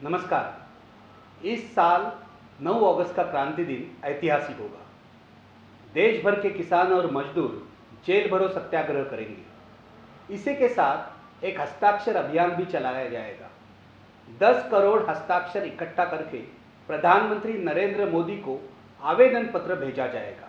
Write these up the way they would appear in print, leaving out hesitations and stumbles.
नमस्कार। इस साल 9 अगस्त का क्रांति दिन ऐतिहासिक होगा। देश भर के किसान और मजदूर जेल भरो सत्याग्रह करेंगे। इसी के साथ एक हस्ताक्षर अभियान भी चलाया जाएगा। 10 करोड़ हस्ताक्षर इकट्ठा करके प्रधानमंत्री नरेंद्र मोदी को आवेदन पत्र भेजा जाएगा।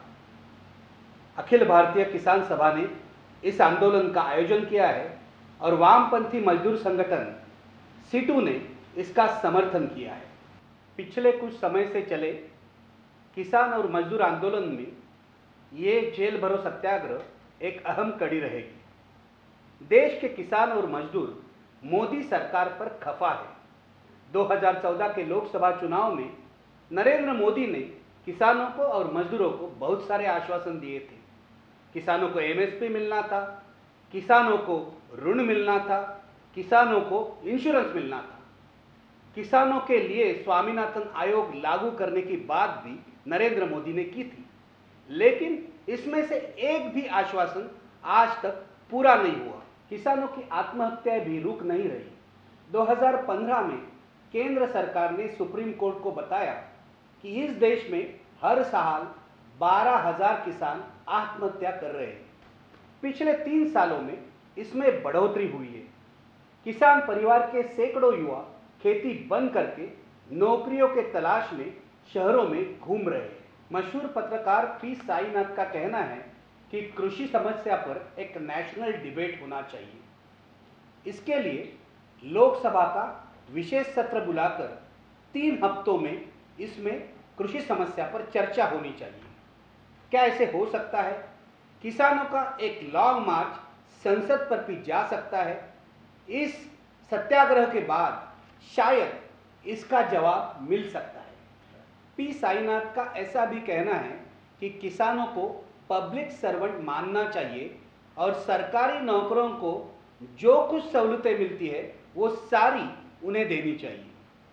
अखिल भारतीय किसान सभा ने इस आंदोलन का आयोजन किया है और वामपंथी मजदूर संगठन सीटू ने इसका समर्थन किया है। पिछले कुछ समय से चले किसान और मजदूर आंदोलन में ये जेल भरो सत्याग्रह एक अहम कड़ी रहेगी। देश के किसान और मजदूर मोदी सरकार पर खफा है। 2014 के लोकसभा चुनाव में नरेंद्र मोदी ने किसानों को और मजदूरों को बहुत सारे आश्वासन दिए थे। किसानों को एमएसपी मिलना था, किसानों को ऋण मिलना था, किसानों को इंश्योरेंस मिलना था। किसानों के लिए स्वामीनाथन आयोग लागू करने की बात भी नरेंद्र मोदी ने की थी, लेकिन इसमें से एक भी आश्वासन आज तक पूरा नहीं हुआ। किसानों की आत्महत्याएं भी रुक नहीं रही। 2015 में केंद्र सरकार ने सुप्रीम कोर्ट को बताया कि इस देश में हर साल 12,000 किसान आत्महत्या कर रहे हैं। पिछले 3 सालों में इसमें बढ़ोतरी हुई है। किसान परिवार के सैकड़ों युवा खेती बंद करके नौकरियों के तलाश में शहरों में घूम रहे हैं। मशहूर पत्रकार पी साईनाथ का कहना है कि कृषि समस्या पर एक नेशनल डिबेट होना चाहिए। इसके लिए लोकसभा का विशेष सत्र बुलाकर 3 हफ्तों में इसमें कृषि समस्या पर चर्चा होनी चाहिए। क्या ऐसे हो सकता है? किसानों का एक लॉन्ग मार्च संसद पर भी जा सकता है। इस सत्याग्रह के बाद शायद इसका जवाब मिल सकता है। पी साईनाथ का ऐसा भी कहना है कि किसानों को पब्लिक सर्वेंट मानना चाहिए और सरकारी नौकरों को जो कुछ सहूलतें मिलती है वो सारी उन्हें देनी चाहिए।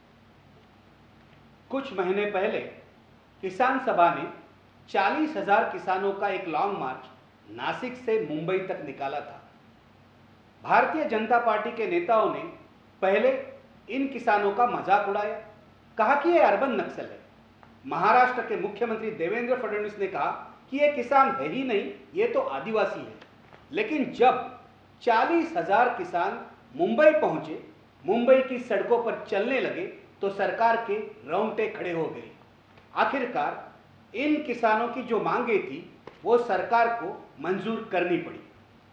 कुछ महीने पहले किसान सभा ने 40,000 किसानों का एक लॉन्ग मार्च नासिक से मुंबई तक निकाला था। भारतीय जनता पार्टी के नेताओं ने पहले इन किसानों का मजाक उड़ाया, कहा कि ये अर्बन नक्सल है। महाराष्ट्र के मुख्यमंत्री देवेंद्र फडणवीस ने कहा कि ये किसान है ही नहीं, ये तो आदिवासी है। लेकिन जब 40,000 किसान मुंबई पहुंचे, मुंबई की सड़कों पर चलने लगे तो सरकार के रोंगटे खड़े हो गए। आखिरकार इन किसानों की जो मांगे थी वो सरकार को मंजूर करनी पड़ी।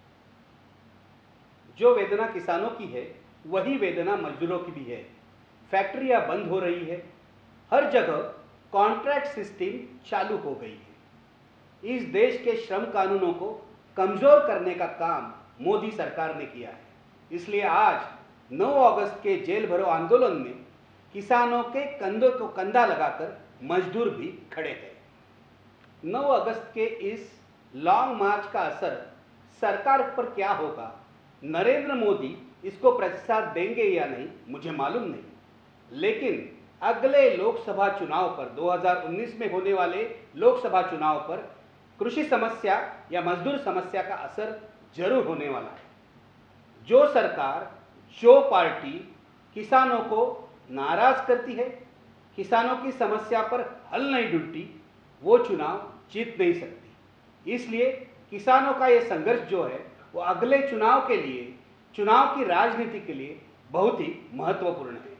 जो वेदना किसानों की है वही वेदना मजदूरों की भी है। फैक्ट्रियां बंद हो रही है, हर जगह कॉन्ट्रैक्ट सिस्टम चालू हो गई है। इस देश के श्रम कानूनों को कमजोर करने का काम मोदी सरकार ने किया है। इसलिए आज 9 अगस्त के जेल भरो आंदोलन में किसानों के कंधों को कंधा लगाकर मजदूर भी खड़े हैं। 9 अगस्त के इस लॉन्ग मार्च का असर सरकार पर क्या होगा, नरेंद्र मोदी इसको प्रतिसाद देंगे या नहीं, मुझे मालूम नहीं। लेकिन अगले लोकसभा चुनाव पर 2019 में होने वाले लोकसभा चुनाव पर कृषि समस्या या मजदूर समस्या का असर जरूर होने वाला है। जो सरकार, जो पार्टी किसानों को नाराज करती है, किसानों की समस्या पर हल नहीं ढूंढती, वो चुनाव जीत नहीं सकती। इसलिए किसानों का ये संघर्ष जो है वो अगले चुनाव के लिए, चुनाव की राजनीति के लिए बहुत ही महत्वपूर्ण है।